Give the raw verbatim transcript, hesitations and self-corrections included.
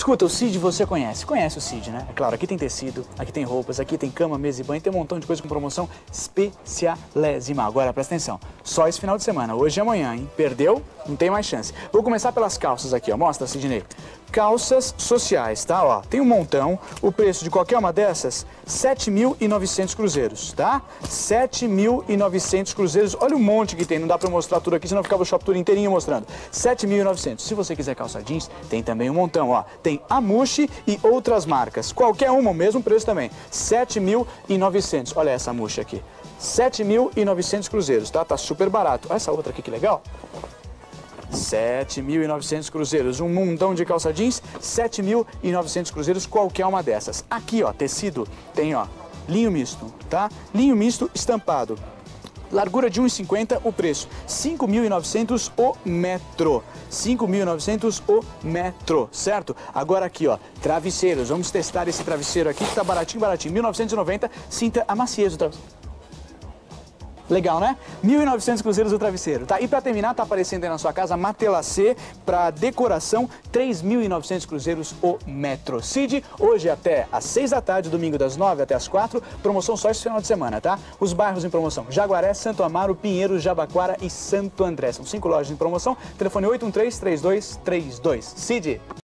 Escuta, o Cid você conhece, conhece o Cid, né? É claro, aqui tem tecido, aqui tem roupas, aqui tem cama, mesa e banho, tem um montão de coisa com promoção especialésima. Agora, presta atenção, só esse final de semana, hoje e amanhã, hein? Perdeu? Não tem mais chance. Vou começar pelas calças aqui, ó, mostra, Sidney. Calças sociais, tá? Ó, tem um montão, o preço de qualquer uma dessas, sete mil e novecentos cruzeiros, tá? sete mil e novecentos cruzeiros, olha o monte que tem, não dá pra eu mostrar tudo aqui, senão ficava o Shop Tour inteirinho mostrando. sete mil e novecentos. Se você quiser calça jeans, tem também um montão, ó. Tem Amushi e outras marcas, qualquer uma, o mesmo preço também, sete mil e novecentos. Olha essa Amushi aqui, sete mil e novecentos cruzeiros, tá? Tá super barato. Olha essa outra aqui, que legal. sete mil e novecentos cruzeiros, um montão de calça jeans, sete mil e novecentos cruzeiros, qualquer uma dessas. Aqui, ó, tecido, tem, ó, linho misto, tá? Linho misto estampado. Largura de um e cinquenta, o preço, cinco mil e novecentos o metro. cinco mil e novecentos o metro, certo? Agora aqui, ó, travesseiros. Vamos testar esse travesseiro aqui que tá baratinho, baratinho. mil novecentos e noventa, sinta a maciez do travesseiro. Legal, né? mil e novecentos cruzeiros o travesseiro, tá? E pra terminar, tá aparecendo aí na sua casa Matelacê pra decoração, três mil e novecentos cruzeiros o metro. Cid, hoje até às seis da tarde, domingo das nove até às quatro, promoção só esse final de semana, tá? Os bairros em promoção: Jaguaré, Santo Amaro, Pinheiros, Jabaquara e Santo André. São cinco lojas em promoção. Telefone oito um três, três dois três dois. Cid.